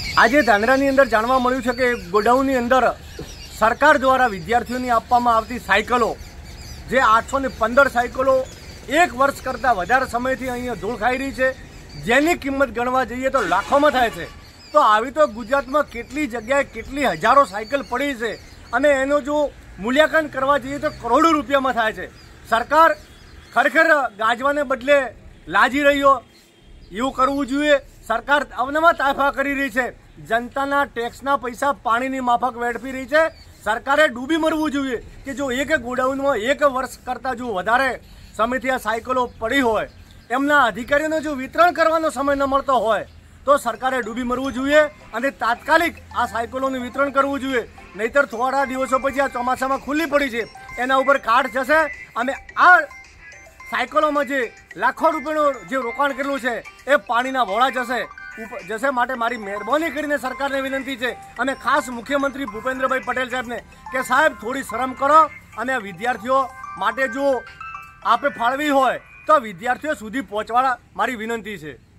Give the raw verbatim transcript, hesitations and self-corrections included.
આજે ધાંધ્રાની અંદર જાણવા મળ્યું છે કે ગોડાઉનની અંદર સરકાર દ્વારા વિદ્યાર્થીઓને આપવામાં આવતી સાયકલો, જે આઠસો ને પંદર સાયકલો એક વર્ષ કરતાં વધારે સમયથી અહીંયા ધૂળ ખાઈ રહી છે, જેની કિંમત ગણવા જઈએ તો લાખોમાં થાય છે. તો આવી તો ગુજરાતમાં કેટલી જગ્યાએ કેટલી હજારો સાયકલ પડી છે અને એનું જો મૂલ્યાંકન કરવા જઈએ તો કરોડો રૂપિયામાં થાય છે. સરકાર ખરેખર ગાજવાને બદલે લાજી રહ્યો એવું કરવું જોઈએ. સરકાર અવનવા તાફા કરી રહી છે, જનતાના ટેક્સના પૈસા પાણીની માફક વેડફી રહી છે. સરકારે ડૂબી મરવું જોઈએ કે જો એક ગોડાઉનમાં એક વર્ષ કરતાં જો વધારે સમયથી આ સાયકલો પડી હોય, એમના અધિકારીઓને જો વિતરણ કરવાનો સમય ન મળતો હોય તો સરકારે ડૂબી મરવું જોઈએ અને તાત્કાલિક આ સાયકલોનું વિતરણ કરવું જોઈએ. નહીતર થોડા દિવસો પછી આ ચોમાસામાં ખુલ્લી પડી છે એના ઉપર કાટ જશે અને આ સાયકલોમાં જે લાખો રૂપિયાનું જે રોકાણ કરેલું છે એ પાણીના વોળા જશે જશે માટે મારી મહેરબાની કરીને સરકારને વિનંતી છે અને ખાસ મુખ્યમંત્રી ભૂપેન્દ્રભાઈ પટેલ સાહેબને કે સાહેબ થોડી શરમ કરો અને વિદ્યાર્થીઓ માટે જો આપે ફાળવી હોય તો વિદ્યાર્થીઓ સુધી પહોંચવા મારી વિનંતી છે.